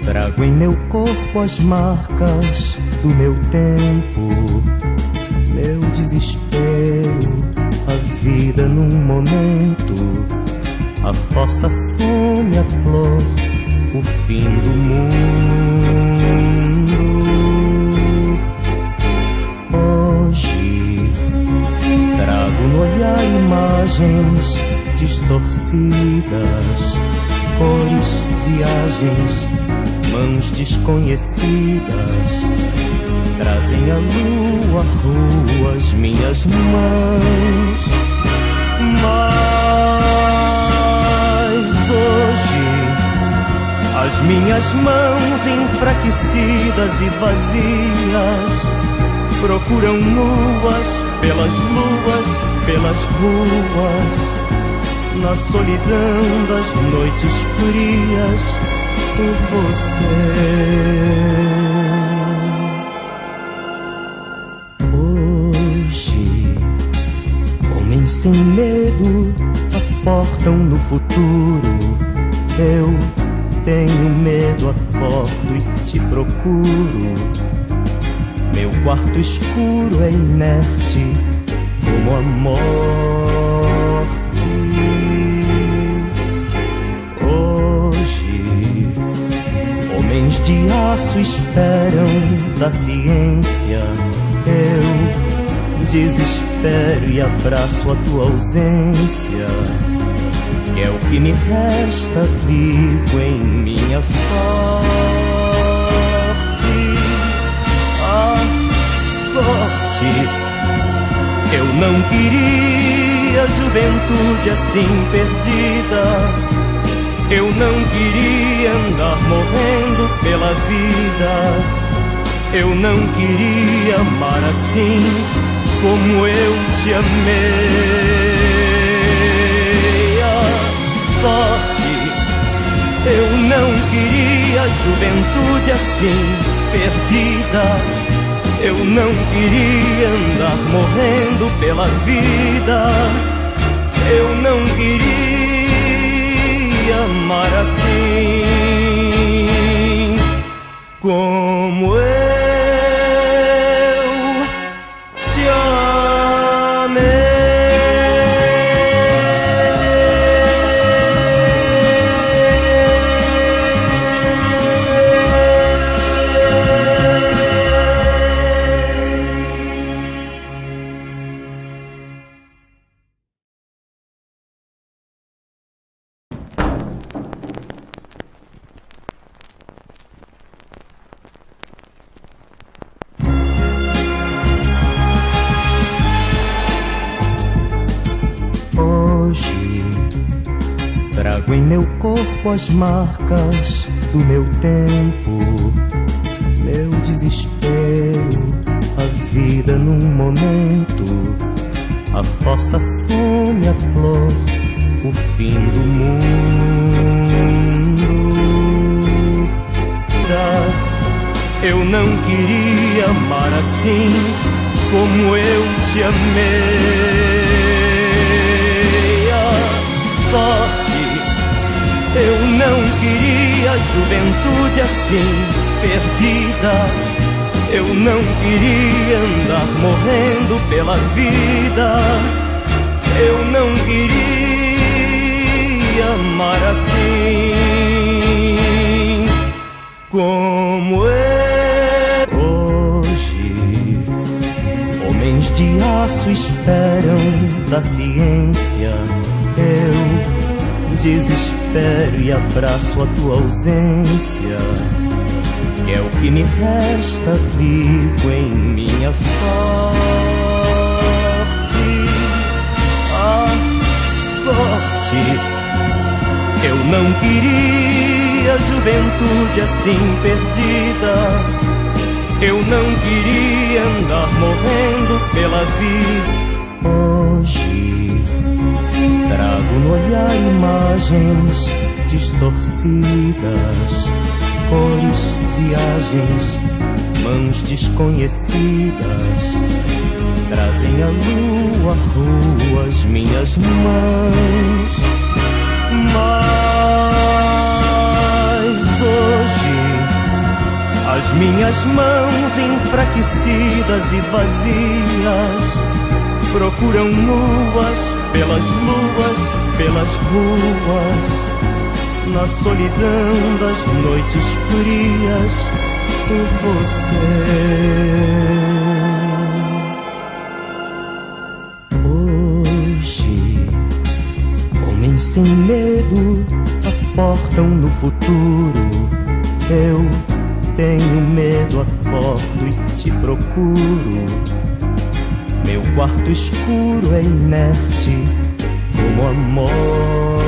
Trago em meu corpo as marcas do meu tempo, meu desespero, a vida num momento, a fossa, fome, a flor, o fim do mundo. Hoje trago no olhar imagens distorcidas, cores, viagens, mãos desconhecidas trazem a lua, ruas, minhas mãos. Mas hoje as minhas mãos enfraquecidas e vazias procuram nuas pelas luas, pelas ruas, na solidão das noites frias, por você. Hoje, homens sem medo aportam no futuro. Eu tenho medo, acordo e te procuro. Meu quarto escuro é inerte como a morte. Homens de aço esperam da ciência. Eu desespero e abraço a tua ausência, que é o que me resta vivo em minha sorte. A sorte, eu não queria juventude assim perdida. Eu não queria andar morrendo pela vida. Eu não queria amar assim como eu te amei. A sorte, eu não queria juventude assim perdida. Eu não queria andar morrendo pela vida. Eu não queria amar assim como eu te amei. Hoje trago em meu corpo as marcas do meu tempo, meu desespero, a vida num momento, a fossa, fome, a flor, o fim do mundo. Eu não queria amar assim como eu te amei. Sorte, eu não queria juventude assim perdida. Eu não queria andar morrendo pela vida. Eu não queria amar assim como eu. Hoje, homens de aço esperam da ciência. Eu desespero e abraço a tua ausência, que é o que me resta vivo em minha sorte. A sorte, eu não queria juventude assim perdida. Eu não queria andar morrendo pela vida. Hoje trago no olhar imagens distorcidas, cores, viagens, mãos desconhecidas trazem a lua, ruas, minhas mãos. Mas hoje Minhas mãos enfraquecidas e vazias procuram nuas pelas luas, pelas ruas, na solidão das noites frias, por você. Hoje, homens sem medo aportam no futuro. Eu tenho medo, acordo e te procuro. Meu quarto escuro é inerte como a morte.